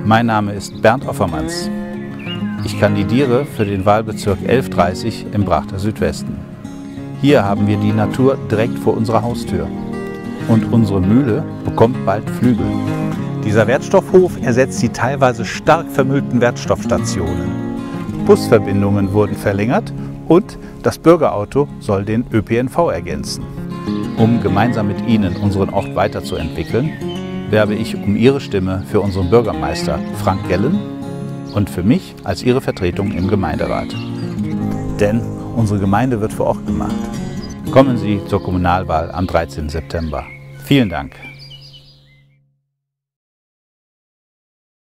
Mein Name ist Bernd Offermanns. Ich kandidiere für den Wahlbezirk 1130 im Brachter Südwesten. Hier haben wir die Natur direkt vor unserer Haustür. Und unsere Mühle bekommt bald Flügel. Dieser Wertstoffhof ersetzt die teilweise stark vermüllten Wertstoffstationen. Busverbindungen wurden verlängert und das Bürgerauto soll den ÖPNV ergänzen. Um gemeinsam mit Ihnen unseren Ort weiterzuentwickeln, werbe ich um Ihre Stimme für unseren Bürgermeister Frank Gellen und für mich als Ihre Vertretung im Gemeinderat. Denn unsere Gemeinde wird vor Ort gemacht. Kommen Sie zur Kommunalwahl am 13. September. Vielen Dank.